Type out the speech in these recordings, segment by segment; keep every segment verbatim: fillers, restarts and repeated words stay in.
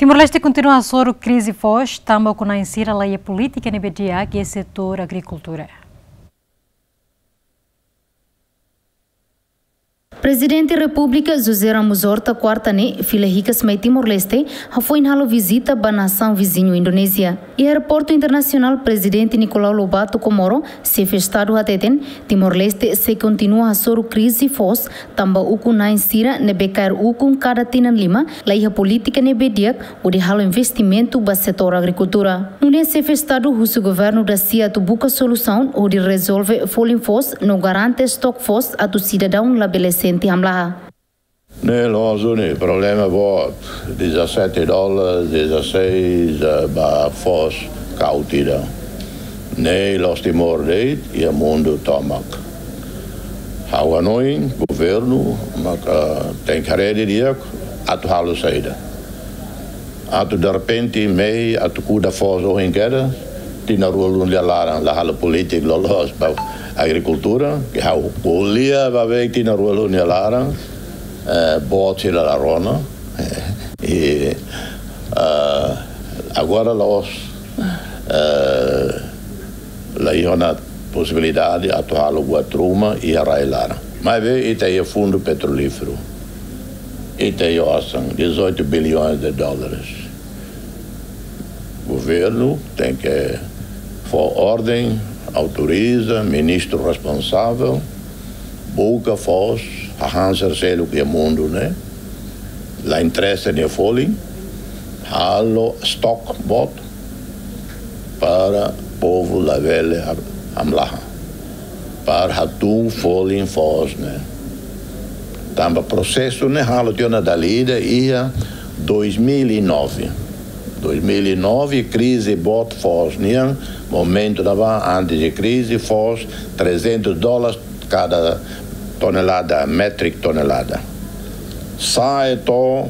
Timor-Leste continua a soro crise foz, também com a insira lei política no B D A, que é setor agricultura. Presidente da República José Ramos Horta quarta-ne, fila ricas mai Timor-Leste, foi em visita à nação vizinho Indonésia. E aeroporto internacional Presidente Nicolau Lobato Comoro se festado a teten, Timor-Leste se continua a soro crise foz, também o com na insira ne becar o com cada tinan lima, lei política ne bediak, o de halo investimento ba setor agricultura. Nune se festado o governo da C I A tu busca solução o de resolve folim foz, no garante stock foz a tu cidadão labelece Nee, logo niet. Problema wordt dezessete dólares, dezesseis para fos cautida. Nee, los Timor deed, e o mundo tomak. Hou aan noi, governo, maar tem carreira de ik, atu halo saída. Atu de repente mei, atu kuda fos o hinkeda, tina rolo de lara, la halo politik lolos, agricultura, que há o colia vai ver que na rua Lunia Lara, bote la rona, e agora nós lá ia na possibilidade de atuar o Guatruma e a Railara. Mas vê, e tem o fundo petrolífero, e tem o dezoito bilhões de dólares. O governo tem que for ordem, autoriza, ministro responsável, boca foz, arranjar selo que é mundo, né? La interesse de foling, halo stock bot para povo la vele amlaha, para hatu foling foz, né? Também processo né halo tiona da lida ia dois mil e nove. dois mil e nove, crise bot foz, né? Momento da antes de crise, foz trezentos dólares cada tonelada, metric tonelada. Sai to uh,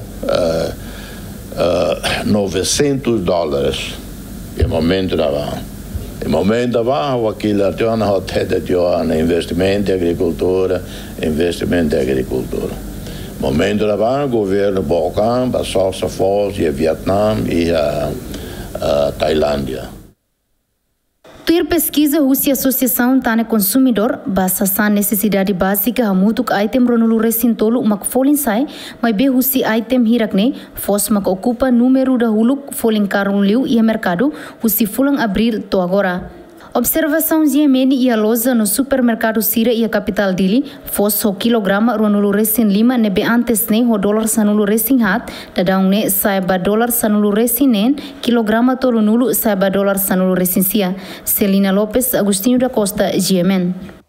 uh, novecentos dólares. E momento da e momento da o aquilo até na hotel de na investimento em agricultura, investimento em agricultura. Momento da o governo Bocan, a Sosa Foz e a Vietnã e a, a Tailândia. Ter pesquisa Rússia Associação Tane Consumidor basa sa necessidade básica a mutuk item ronulu resintolo mak folin sai mai be husi item hirakne fos mak ocupa número da huluk folin karun liu e mercado husi fulang abrir to agora. Observação Ziemeni e a loja no supermercado Sira e a capital Dili, fos o quilograma ronulu resin lima nebe antes ne ho dólar sanulu resin hat, dadang ne saiba dólar sanulu resin nen, quilograma tolo nulu saiba dólar sanulu resin sia. Celina Lopes, Agostinho da Costa, G M N.